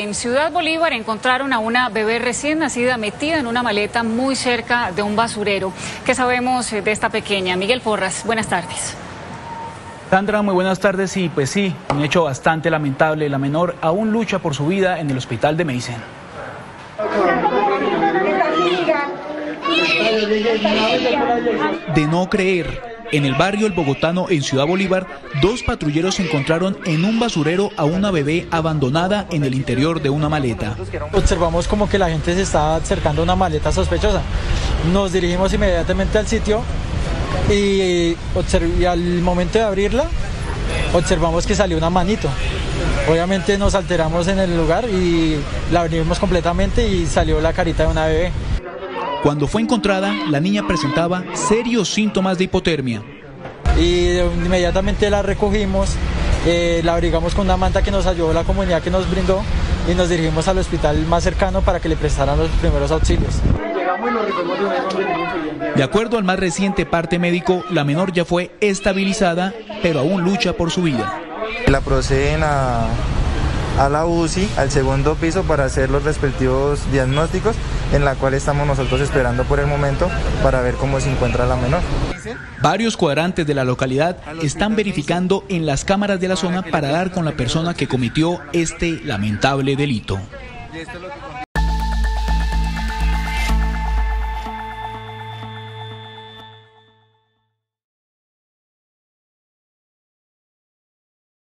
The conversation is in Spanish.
En Ciudad Bolívar encontraron a una bebé recién nacida metida en una maleta muy cerca de un basurero. ¿Qué sabemos de esta pequeña? Miguel Porras, buenas tardes. Sandra, muy buenas tardes. Y pues sí, un hecho bastante lamentable. La menor aún lucha por su vida en el hospital de Meicén. De no creer. En el barrio El Bogotano, en Ciudad Bolívar, dos patrulleros encontraron en un basurero a una bebé abandonada en el interior de una maleta. Observamos como que la gente se estaba acercando a una maleta sospechosa. Nos dirigimos inmediatamente al sitio y al momento de abrirla, observamos que salió una manito. Obviamente nos alteramos en el lugar y la abrimos completamente y salió la carita de una bebé. Cuando fue encontrada, la niña presentaba serios síntomas de hipotermia. Y inmediatamente la recogimos, la abrigamos con una manta que nos ayudó la comunidad que nos brindó y nos dirigimos al hospital más cercano para que le prestaran los primeros auxilios. De acuerdo al más reciente parte médico, la menor ya fue estabilizada, pero aún lucha por su vida. La proceden a la UCI, al segundo piso, para hacer los respectivos diagnósticos, en la cual estamos nosotros esperando por el momento para ver cómo se encuentra la menor. Varios cuadrantes de la localidad están verificando en las cámaras de la zona para dar con la persona que cometió este lamentable delito.